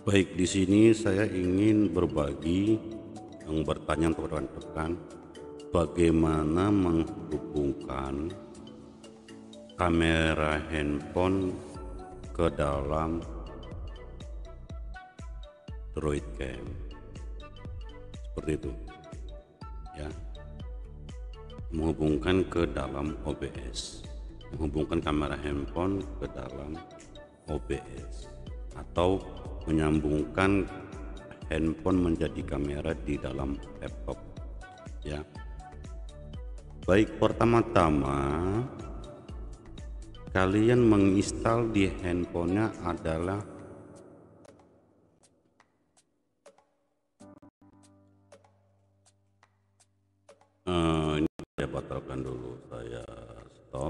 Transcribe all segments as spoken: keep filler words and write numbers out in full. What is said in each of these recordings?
Baik, di sini saya ingin berbagi yang bertanya untuk rekan-rekan bagaimana menghubungkan kamera handphone ke dalam Droid Cam seperti itu ya, menghubungkan ke dalam O B S, menghubungkan kamera handphone ke dalam O B S atau menyambungkan handphone menjadi kamera di dalam laptop ya. Baik, pertama-tama kalian menginstal di handphonenya adalah uh, ini saya batalkan dulu, saya stop.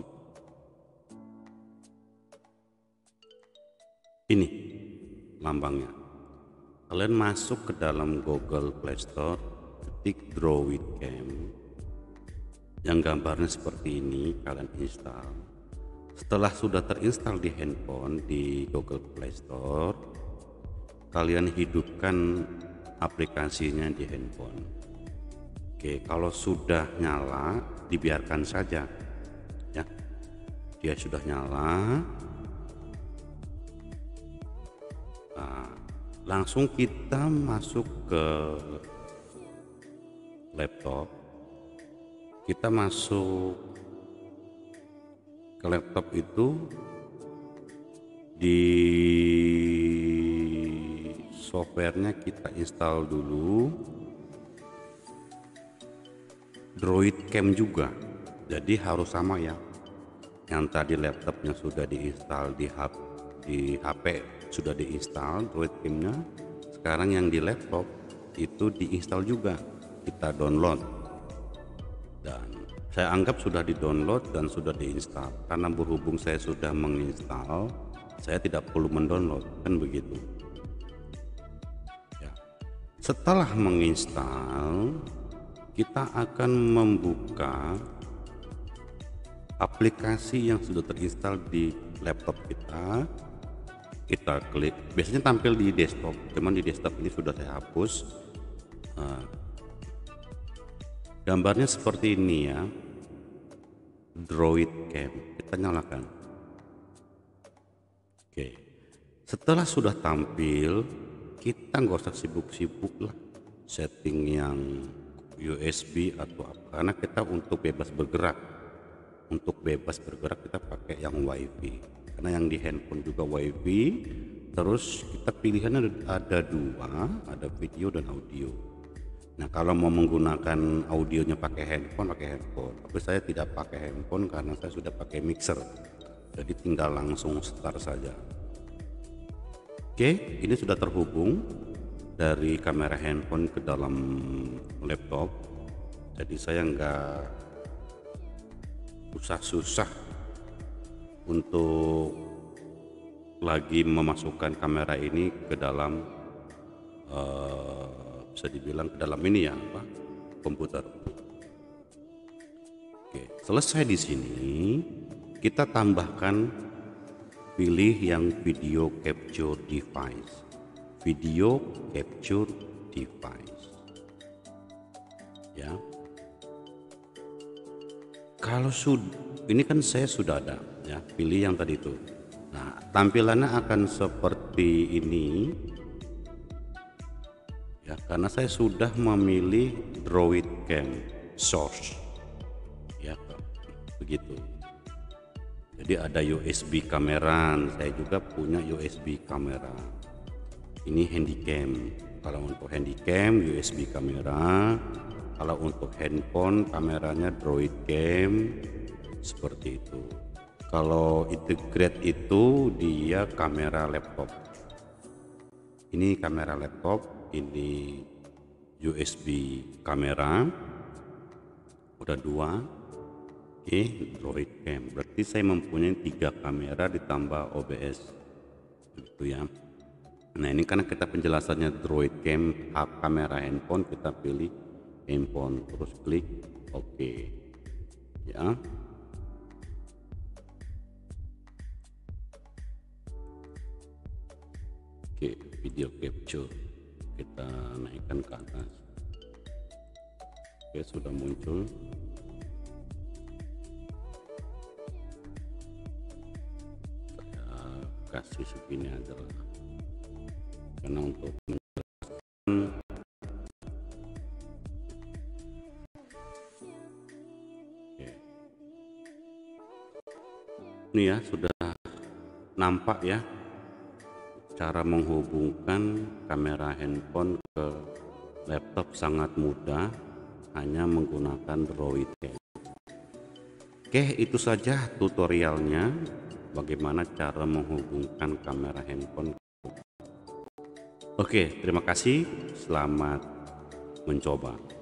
Ini lambangnya. Kalian masuk ke dalam Google Play Store, ketik Droid Cam yang gambarnya seperti ini, kalian install. Setelah sudah terinstall di handphone di Google Play Store, kalian hidupkan aplikasinya di handphone. Oke, kalau sudah nyala dibiarkan saja ya. Dia sudah nyala. Nah, langsung kita masuk ke laptop. Kita masuk ke laptop itu di softwarenya kita install dulu Droid Cam juga. Jadi harus sama ya. Yang tadi laptopnya sudah diinstal di H P, di H P sudah diinstal Droid Cam-nya. Sekarang yang di laptop itu diinstal juga. Kita download. Dan saya anggap sudah di-download dan sudah diinstal. Karena berhubung saya sudah menginstal, saya tidak perlu mendownload, kan begitu. Ya. Setelah menginstal, kita akan membuka aplikasi yang sudah terinstall di laptop kita. Kita klik, biasanya tampil di desktop, cuman di desktop ini sudah saya hapus. Nah, gambarnya seperti ini ya, Droid Cam. Kita nyalakan. Oke, setelah sudah tampil, kita nggak usah sibuk-sibuk lah setting yang U S B atau apa, karena kita untuk bebas bergerak untuk bebas bergerak kita pakai yang WiFi, karena yang di handphone juga WiFi. Terus kita pilihannya ada dua, ada video dan audio. Nah, kalau mau menggunakan audionya pakai handphone, pakai handphone. Tapi saya tidak pakai handphone karena saya sudah pakai mixer. Jadi tinggal langsung start saja. Oke, ini sudah terhubung dari kamera handphone ke dalam laptop. Jadi saya nggak susah-susah untuk lagi memasukkan kamera ini ke dalam uh, bisa dibilang ke dalam ini ya, apa, komputer. Oke, selesai di sini kita tambahkan, pilih yang video capture device, video capture device ya. Kalau sudah, ini kan saya sudah ada ya, pilih yang tadi itu. Nah, tampilannya akan seperti ini ya, karena saya sudah memilih Droid Cam source ya, begitu. Jadi ada U S B kamera, saya juga punya U S B kamera. Ini handycam. Kalau untuk handycam U S B kamera, kalau untuk handphone kameranya Droid Cam seperti itu. Kalau integrate itu dia kamera laptop. Ini kamera laptop, ini U S B kamera, udah dua. Oke, Droid Cam. Berarti saya mempunyai tiga kamera ditambah O B S, begitu ya. Nah, ini karena kita penjelasannya Droid Cam kamera handphone, kita pilih handphone, terus klik OK ya. Oke, video capture kita naikkan ke atas. Oke, sudah muncul. Saya kasih segini aja lah, karena untuk menjelaskan. Oke. Ini ya sudah nampak ya, cara menghubungkan kamera handphone ke laptop sangat mudah, hanya menggunakan Droid Cam. Oke, itu saja tutorialnya bagaimana cara menghubungkan kamera handphone. Oke, terima kasih, selamat mencoba.